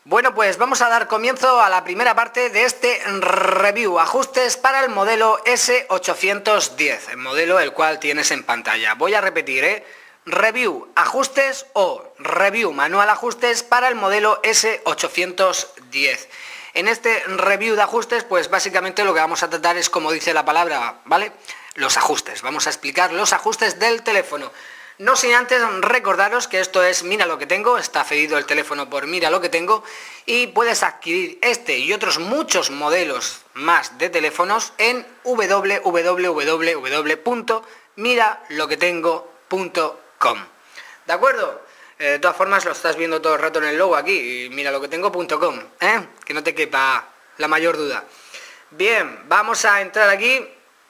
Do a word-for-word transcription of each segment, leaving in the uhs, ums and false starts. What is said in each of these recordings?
Bueno, pues vamos a dar comienzo a la primera parte de este review, ajustes para el modelo ese ochocientos diez, el modelo el cual tienes en pantalla. Voy a repetir, ¿eh? Review, ajustes o review manual ajustes para el modelo ese ochocientos diez. En este review de ajustes, pues básicamente lo que vamos a tratar es, como dice la palabra, ¿vale? Los ajustes. Vamos a explicar los ajustes del teléfono. No sin antes recordaros que esto es Mira lo que tengo, está cedido el teléfono por Mira lo que tengo y puedes adquirir este y otros muchos modelos más de teléfonos en w w w punto mira lo que tengo punto com. ¿De acuerdo? Eh, de todas formas lo estás viendo todo el rato en el logo aquí, mira lo que tengo punto com, ¿eh? Que no te quepa la mayor duda. Bien, vamos a entrar aquí,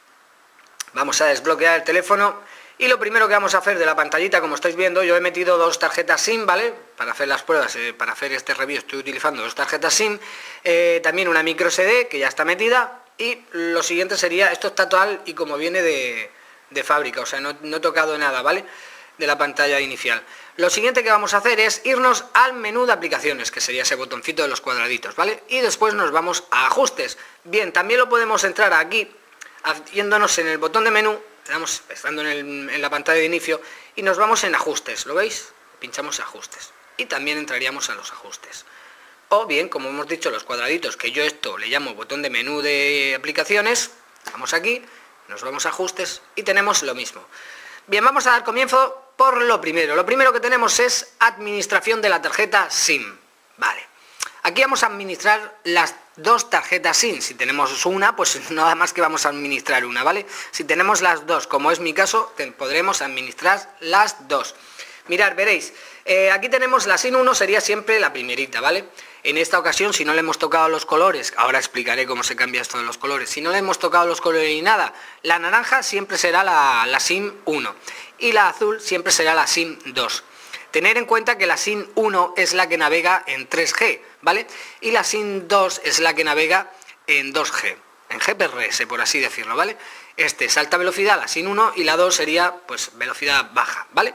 vamos a desbloquear el teléfono. Y lo primero que vamos a hacer de la pantallita, como estáis viendo, yo he metido dos tarjetas SIM, ¿vale? Para hacer las pruebas, eh, para hacer este review estoy utilizando dos tarjetas SIM, eh, también una micro ese de que ya está metida, y lo siguiente sería, esto está tal y como viene de, de fábrica, o sea, no, no he tocado nada, ¿vale? De la pantalla inicial. Lo siguiente que vamos a hacer es irnos al menú de aplicaciones, que sería ese botoncito de los cuadraditos, ¿vale? Y después nos vamos a ajustes. Bien, también lo podemos entrar aquí, yéndonos en el botón de menú, estamos estando en, el, en la pantalla de inicio y nos vamos en ajustes, ¿lo veis? Pinchamos ajustes y también entraríamos a los ajustes. O bien, como hemos dicho, los cuadraditos, que yo esto le llamo botón de menú de aplicaciones, vamos aquí, nos vamos a ajustes y tenemos lo mismo. Bien, vamos a dar comienzo por lo primero. Lo primero que tenemos es administración de la tarjeta SIM. Vale. Aquí vamos a administrar las dos tarjetas SIM. Si tenemos una, pues nada más que vamos a administrar una, ¿vale? Si tenemos las dos, como es mi caso, podremos administrar las dos. Mirad, veréis, eh, aquí tenemos la SIM uno, sería siempre la primerita, ¿vale? En esta ocasión, si no le hemos tocado los colores, ahora explicaré cómo se cambia esto de los colores, si no le hemos tocado los colores ni nada, la naranja siempre será la, la SIM uno y la azul siempre será la SIM dos. Tener en cuenta que la SIM uno es la que navega en tres G, ¿vale? Y la SIM dos es la que navega en dos G, en G P R S, por así decirlo, ¿vale? Este es alta velocidad, la SIM uno, y la dos sería, pues, velocidad baja, ¿vale?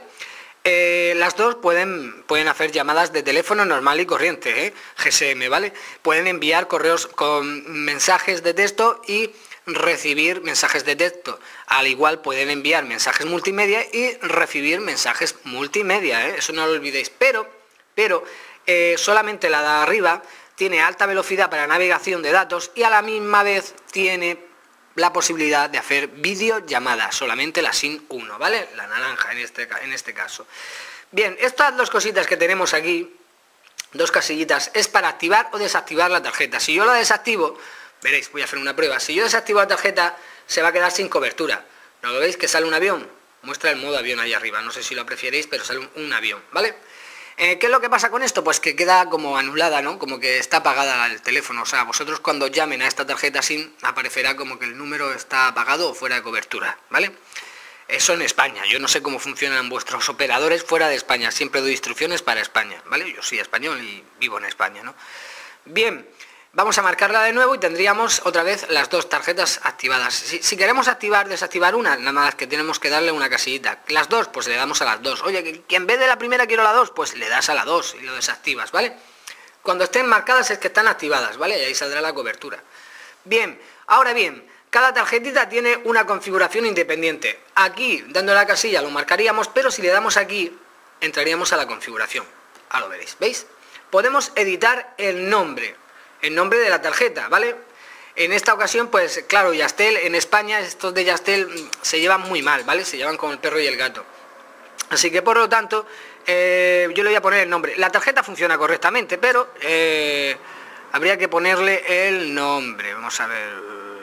Eh, las dos pueden, pueden hacer llamadas de teléfono normal y corriente, ¿eh? G S M, ¿vale? Pueden enviar correos con mensajes de texto y recibir mensajes de texto. Al igual pueden enviar mensajes multimedia y recibir mensajes multimedia, ¿eh? Eso no lo olvidéis. Pero, pero eh, solamente la de arriba tiene alta velocidad para navegación de datos y a la misma vez tiene la posibilidad de hacer videollamadas, solamente la SIM uno, ¿vale? La naranja en este, en este caso. Bien, estas dos cositas que tenemos aquí, dos casillitas, es para activar o desactivar la tarjeta. Si yo la desactivo, veréis, voy a hacer una prueba. Si yo desactivo la tarjeta, se va a quedar sin cobertura. ¿No lo veis? Que sale un avión. Muestra el modo avión ahí arriba. No sé si lo prefieréis, pero sale un, un avión, ¿vale? Eh, ¿Qué es lo que pasa con esto? Pues que queda como anulada, ¿no? Como que está apagada el teléfono. O sea, vosotros cuando llamen a esta tarjeta SIM, aparecerá como que el número está apagado o fuera de cobertura, ¿vale? Eso en España. Yo no sé cómo funcionan vuestros operadores fuera de España. Siempre doy instrucciones para España, ¿vale? Yo soy español y vivo en España, ¿no? Bien. Vamos a marcarla de nuevo y tendríamos otra vez las dos tarjetas activadas. Si, si queremos activar, desactivar una, nada más que tenemos que darle una casillita. Las dos, pues le damos a las dos. Oye, que, que en vez de la primera quiero la dos, pues le das a la dos y lo desactivas, ¿vale? Cuando estén marcadas es que están activadas, ¿vale? Y ahí saldrá la cobertura. Bien, ahora bien, cada tarjetita tiene una configuración independiente. Aquí, dando la casilla, lo marcaríamos, pero si le damos aquí, entraríamos a la configuración. Ahora lo veréis, ¿veis? Podemos editar el nombre. El nombre de la tarjeta, ¿vale? En esta ocasión, pues claro, Yastel, en España estos de Yastel se llevan muy mal, ¿vale? Se llevan con el perro y el gato. Así que por lo tanto, eh, yo le voy a poner el nombre. La tarjeta funciona correctamente, pero eh, habría que ponerle el nombre. Vamos a ver.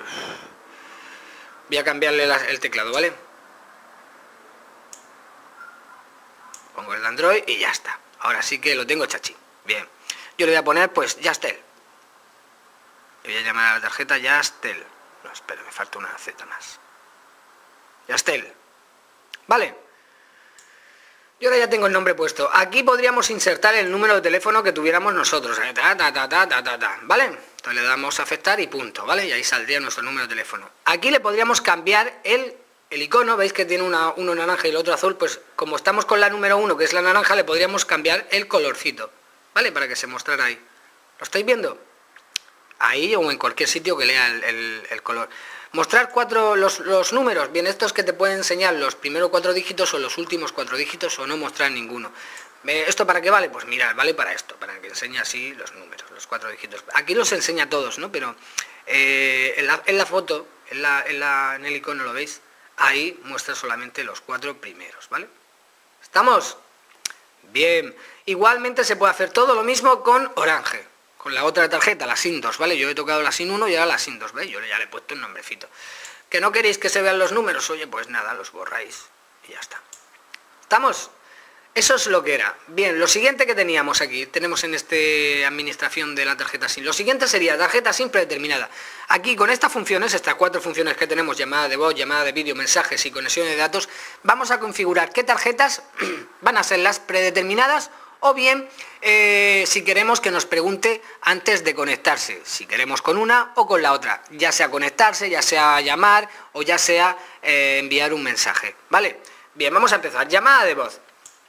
Voy a cambiarle la, el teclado, ¿vale? Pongo el de Android y ya está. Ahora sí que lo tengo chachi. Bien. Yo le voy a poner, pues, Yastel. Voy a llamar a la tarjeta Yastel. No, espera, me falta una Z más. Yastel. Vale. Yo ahora ya tengo el nombre puesto. Aquí podríamos insertar el número de teléfono que tuviéramos nosotros. Ta, ta, ta, ta, ta, ta, ta. ¿Vale? Entonces le damos a aceptar y punto, ¿vale? Y ahí saldría nuestro número de teléfono. Aquí le podríamos cambiar el, el icono. ¿Veis que tiene una, uno naranja y el otro azul? Pues como estamos con la número uno, que es la naranja, le podríamos cambiar el colorcito, ¿vale? Para que se mostrara ahí. ¿Lo estáis viendo? Ahí o en cualquier sitio que lea el, el, el color. Mostrar cuatro los, los números, bien, estos que te pueden enseñar los primeros cuatro dígitos o los últimos cuatro dígitos o no mostrar ninguno. ¿Esto para qué vale? Pues mirad, vale para esto, para que enseñe así los números, los cuatro dígitos. Aquí los enseña todos, ¿no? Pero eh, en, la, en la foto, en, la, en, la, en el icono, ¿lo veis? Ahí muestra solamente los cuatro primeros, ¿vale? ¿Estamos? Bien. Igualmente se puede hacer todo lo mismo con Orange, con la otra tarjeta, la SIM dos, ¿vale? Yo he tocado la SIM uno y ahora la SIM dos, ¿veis? Yo ya le he puesto un nombrecito. ¿Que no queréis que se vean los números? Oye, pues nada, los borráis y ya está. ¿Estamos? Eso es lo que era. Bien, lo siguiente que teníamos aquí, tenemos en esta administración de la tarjeta SIM. Lo siguiente sería tarjeta SIM predeterminada. Aquí con estas funciones, estas cuatro funciones que tenemos, llamada de voz, llamada de vídeo, mensajes y conexión de datos, vamos a configurar qué tarjetas van a ser las predeterminadas o bien eh, si queremos que nos pregunte antes de conectarse, si queremos con una o con la otra, ya sea conectarse, ya sea llamar o ya sea eh, enviar un mensaje, ¿vale? Bien, vamos a empezar. Llamada de voz.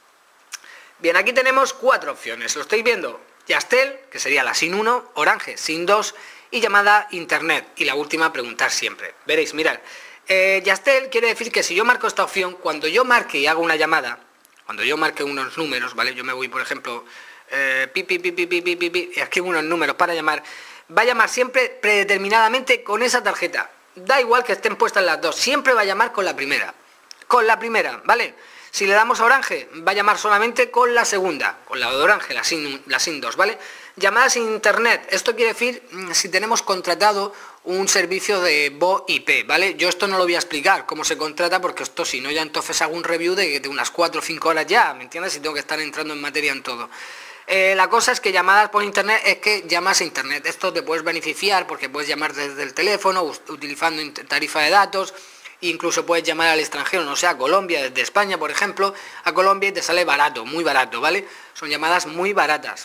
Bien, aquí tenemos cuatro opciones, ¿lo estáis viendo? Yastel, que sería la SIM uno, Orange, SIM dos y llamada internet. Y la última, preguntar siempre. Veréis, mirad, eh, Yastel quiere decir que si yo marco esta opción, cuando yo marque y hago una llamada, cuando yo marque unos números, ¿vale? Yo me voy, por ejemplo, eh, pi, pi, pi, pi, pi, pi, pi, pi, y escribo unos números para llamar, va a llamar siempre predeterminadamente con esa tarjeta. Da igual que estén puestas las dos, siempre va a llamar con la primera. Con la primera, ¿vale? Si le damos a Orange, va a llamar solamente con la segunda, con la de Orange, la SIM, la SIM dos, ¿vale? Llamadas sin internet, esto quiere decir si tenemos contratado un servicio de V O I P, ¿vale? Yo esto no lo voy a explicar cómo se contrata, porque esto si no ya entonces hago un review de, de unas cuatro o cinco horas ya, ¿me entiendes? Y tengo que estar entrando en materia en todo. Eh, la cosa es que llamadas por internet es que llamas a internet, esto te puedes beneficiar porque puedes llamar desde el teléfono, utilizando tarifa de datos. Incluso puedes llamar al extranjero, no sé, a Colombia, desde España, por ejemplo, a Colombia y te sale barato, muy barato, ¿vale? Son llamadas muy baratas.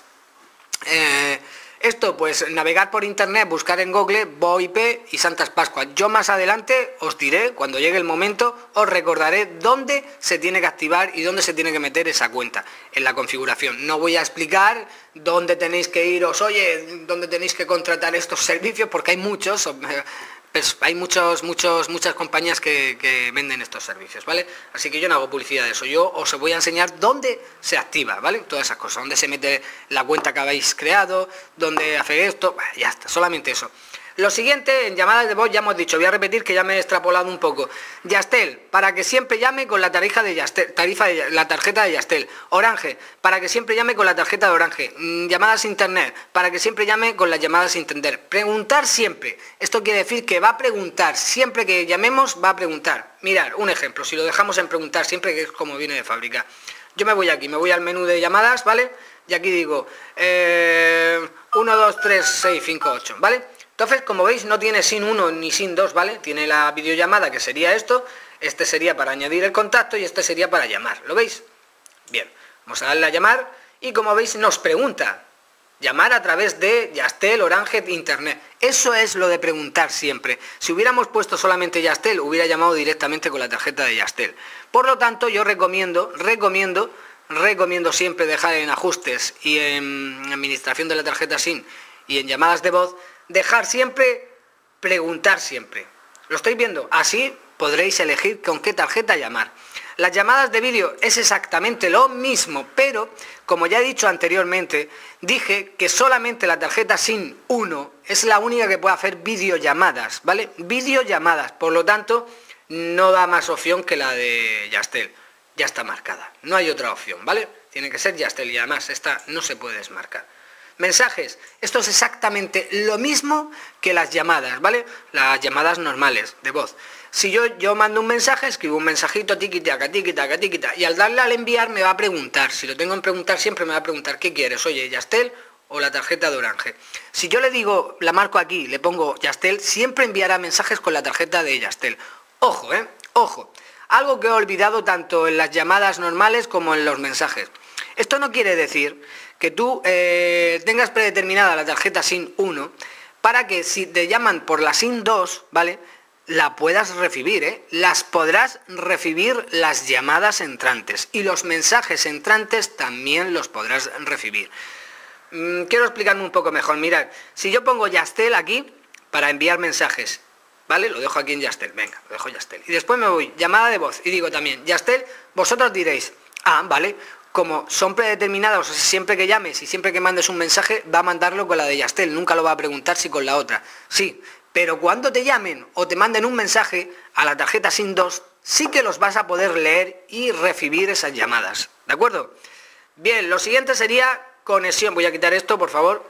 Eh, esto, pues, navegar por internet, buscar en Google, V O I P y Santas Pascuas. Yo más adelante os diré, cuando llegue el momento, os recordaré dónde se tiene que activar y dónde se tiene que meter esa cuenta en la configuración. No voy a explicar dónde tenéis que iros, oye, dónde tenéis que contratar estos servicios, porque hay muchos. Pues hay muchos, muchos, muchas compañías que, que venden estos servicios, ¿vale? Así que yo no hago publicidad de eso, yo os voy a enseñar dónde se activa, ¿vale? Todas esas cosas, dónde se mete la cuenta que habéis creado, dónde hace esto, bah, ya está, solamente eso. Lo siguiente, en llamadas de voz ya hemos dicho, voy a repetir que ya me he extrapolado un poco. Yastel, para que siempre llame con la tarifa de Yastel, tarifa de la tarjeta de Yastel. Orange, para que siempre llame con la tarjeta de Orange. Mm, llamadas internet, para que siempre llame con las llamadas internet. Preguntar siempre. Esto quiere decir que va a preguntar, siempre que llamemos va a preguntar. Mirad, un ejemplo, si lo dejamos en preguntar siempre, que es como viene de fábrica. Yo me voy aquí, me voy al menú de llamadas, ¿vale? Y aquí digo, eh, uno, dos, tres, seis, cinco, ocho, ¿vale? Entonces, como veis, no tiene SIM uno ni SIM dos, ¿vale? Tiene la videollamada, que sería esto, este sería para añadir el contacto y este sería para llamar, ¿lo veis? Bien, vamos a darle a llamar y como veis nos pregunta, llamar a través de Yastel, Orange, Internet. Eso es lo de preguntar siempre. Si hubiéramos puesto solamente Yastel, hubiera llamado directamente con la tarjeta de Yastel. Por lo tanto, yo recomiendo, recomiendo, recomiendo siempre dejar en ajustes y en administración de la tarjeta SIM y en llamadas de voz, dejar siempre, preguntar siempre. ¿Lo estáis viendo? Así podréis elegir con qué tarjeta llamar. Las llamadas de vídeo es exactamente lo mismo, pero, como ya he dicho anteriormente, dije que solamente la tarjeta SIM uno es la única que puede hacer videollamadas, ¿vale? Videollamadas, por lo tanto, no da más opción que la de Yastel. Ya está marcada, no hay otra opción, ¿vale? Tiene que ser Yastel y además esta no se puede desmarcar. Mensajes, esto es exactamente lo mismo que las llamadas, ¿vale? Las llamadas normales, de voz. Si yo, yo mando un mensaje, escribo un mensajito, tiquitaca, tiquitaca, tiquitaca, y al darle al enviar me va a preguntar, si lo tengo en preguntar siempre me va a preguntar, ¿qué quieres? Oye, Yastel o la tarjeta de Orange. Si yo le digo, la marco aquí, le pongo Yastel, siempre enviará mensajes con la tarjeta de Yastel. Ojo, ¿eh? Ojo. Algo que he olvidado tanto en las llamadas normales como en los mensajes. Esto no quiere decir que tú eh, tengas predeterminada la tarjeta SIM uno para que si te llaman por la SIM dos, ¿vale?, la puedas recibir, ¿eh? Las podrás recibir las llamadas entrantes y los mensajes entrantes también los podrás recibir. mmm, quiero explicarme un poco mejor. Mirad, si yo pongo Yastel aquí para enviar mensajes, ¿vale? Lo dejo aquí en Yastel, venga, lo dejo Yastel. Y después me voy, llamada de voz, y digo también, Yastel, vosotros diréis, ah, vale, como son predeterminados, o sea, siempre que llames y siempre que mandes un mensaje, va a mandarlo con la de Yastel, nunca lo va a preguntar si con la otra. Sí, pero cuando te llamen o te manden un mensaje a la tarjeta SIM dos, sí que los vas a poder leer y recibir esas llamadas, ¿de acuerdo? Bien, lo siguiente sería conexión, voy a quitar esto, por favor.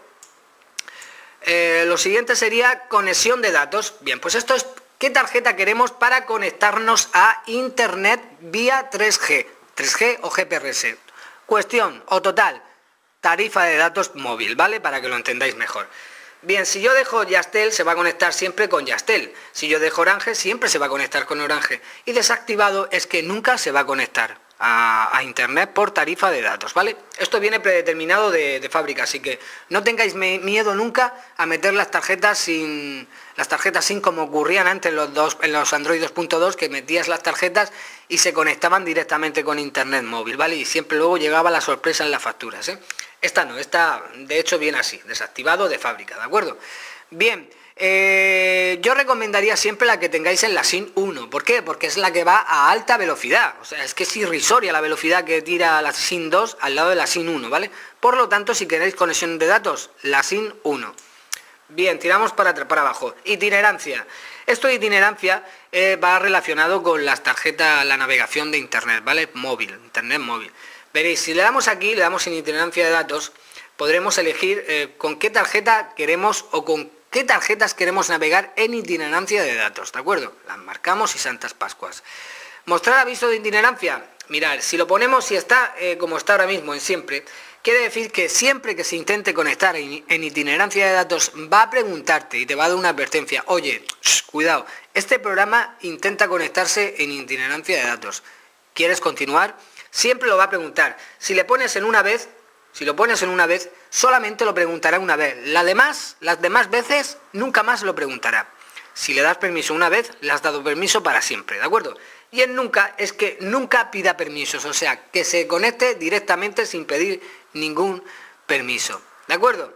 Eh, lo siguiente sería conexión de datos. Bien, pues esto es qué tarjeta queremos para conectarnos a Internet vía tres G, tres G o G P R S. Cuestión o total, tarifa de datos móvil, ¿vale? Para que lo entendáis mejor. Bien, si yo dejo Yastel, se va a conectar siempre con Yastel. Si yo dejo Orange, siempre se va a conectar con Orange. Y desactivado es que nunca se va a conectar a, a Internet por tarifa de datos, ¿vale? Esto viene predeterminado de, de fábrica, así que no tengáis miedo nunca a meter las tarjetas sin las tarjetas SIM como ocurrían antes en los, dos, en los Android dos punto dos, que metías las tarjetas y se conectaban directamente con Internet móvil, ¿vale? Y siempre luego llegaba la sorpresa en las facturas, ¿eh? Esta no, esta de hecho viene así, desactivado de fábrica, ¿de acuerdo? Bien, eh, yo recomendaría siempre la que tengáis en la SIM uno. ¿Por qué? Porque es la que va a alta velocidad. O sea, es que es irrisoria la velocidad que tira la SIM dos al lado de la SIM uno, ¿vale? Por lo tanto, si queréis conexión de datos, la SIM uno. Bien, tiramos para, para abajo. Itinerancia. Esto de itinerancia eh, va relacionado con las tarjetas, la navegación de Internet, ¿vale? Móvil, Internet móvil. Veréis, si le damos aquí, le damos en itinerancia de datos, podremos elegir eh, con qué tarjeta queremos o con qué tarjetas queremos navegar en itinerancia de datos, ¿de acuerdo? Las marcamos y Santas Pascuas. Mostrar aviso de itinerancia. Mirad, si lo ponemos, si está eh, como está ahora mismo en siempre, quiere decir que siempre que se intente conectar en, en itinerancia de datos va a preguntarte y te va a dar una advertencia. Oye, shh, cuidado, este programa intenta conectarse en itinerancia de datos. ¿Quieres continuar? Siempre lo va a preguntar. Si le pones en una vez, si lo pones en una vez, solamente lo preguntará una vez. Las demás, las demás veces, nunca más lo preguntará. Si le das permiso una vez, le has dado permiso para siempre, ¿de acuerdo? Y en nunca es que nunca pida permisos, o sea, que se conecte directamente sin pedir ningún permiso, ¿de acuerdo?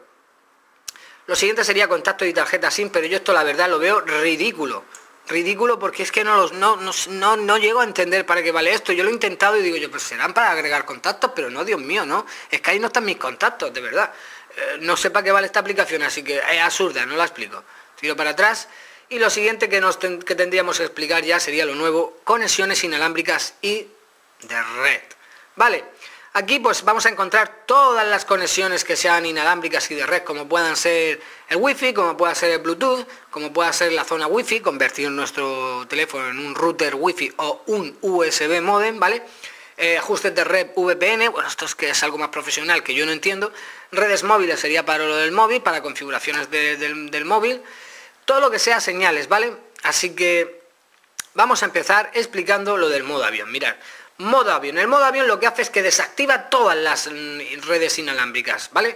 Lo siguiente sería contacto y tarjeta SIM, pero yo esto la verdad lo veo ridículo. Ridículo porque es que no, los, no, no, no, no llego a entender para qué vale esto. Yo lo he intentado y digo yo, pues serán para agregar contactos, pero no, Dios mío, no. Es que ahí no están mis contactos, de verdad. Eh, no sé para qué vale esta aplicación, así que es absurda, no la explico. Tiro para atrás. Y lo siguiente que, nos ten, que tendríamos que explicar ya sería lo nuevo, conexiones inalámbricas y de red. Vale, aquí pues vamos a encontrar todas las conexiones que sean inalámbricas y de red, como puedan ser el Wi-Fi, como pueda ser el Bluetooth, como pueda ser la zona Wi-Fi, convertir nuestro teléfono en un router Wi-Fi o un U S B modem, ¿vale? Eh, ajustes de red V P N, bueno, esto es que es algo más profesional que yo no entiendo. Redes móviles sería para lo del móvil, para configuraciones de, del, del móvil. Todo lo que sea señales, ¿vale? Así que vamos a empezar explicando lo del modo avión. Mirad, modo avión. El modo avión lo que hace es que desactiva todas las redes inalámbricas, ¿vale?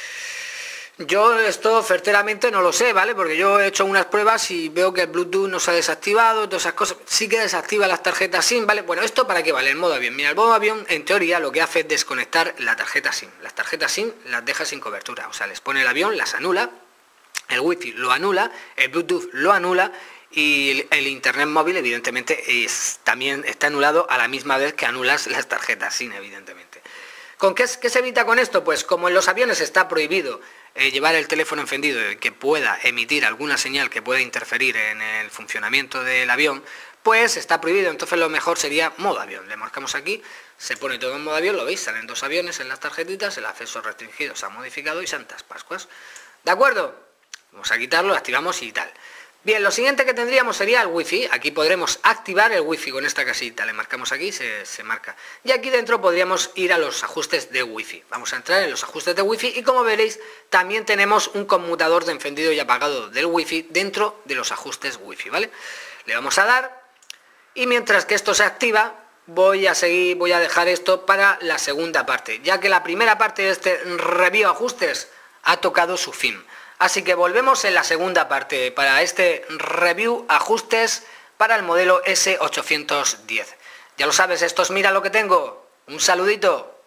Yo esto certeramente no lo sé, ¿vale? Porque yo he hecho unas pruebas y veo que el Bluetooth no se ha desactivado, todas esas cosas. Sí que desactiva las tarjetas SIM, ¿vale? Bueno, ¿esto para qué vale? El modo avión. Mira, el modo avión, en teoría, lo que hace es desconectar la tarjeta SIM. Las tarjetas SIM las deja sin cobertura. O sea, les pone el avión, las anula. El Wi-Fi lo anula, el Bluetooth lo anula y el Internet móvil evidentemente es, también está anulado a la misma vez que anulas las tarjetas SIM, evidentemente. ¿Con qué, qué se evita con esto? Pues como en los aviones está prohibido eh, llevar el teléfono encendido y que pueda emitir alguna señal que pueda interferir en el funcionamiento del avión, pues está prohibido. Entonces lo mejor sería modo avión. Le marcamos aquí, se pone todo en modo avión, lo veis, salen dos aviones en las tarjetitas, el acceso restringido se ha modificado y Santas Pascuas. ¿De acuerdo? Vamos a quitarlo, activamos y tal. Bien, lo siguiente que tendríamos sería el Wi-Fi. Aquí podremos activar el Wi-Fi con esta casita. Le marcamos aquí, se, se marca. Y aquí dentro podríamos ir a los ajustes de Wi-Fi. Vamos a entrar en los ajustes de Wi-Fi y como veréis, también tenemos un conmutador de encendido y apagado del Wi-Fi dentro de los ajustes Wi-Fi, ¿vale? Le vamos a dar y mientras que esto se activa, voy a seguir, voy a dejar esto para la segunda parte, ya que la primera parte de este review ajustes ha tocado su fin. Así que volvemos en la segunda parte para este review ajustes para el modelo ese ochocientos diez. Ya lo sabes, esto es Mira lo que tengo. Un saludito.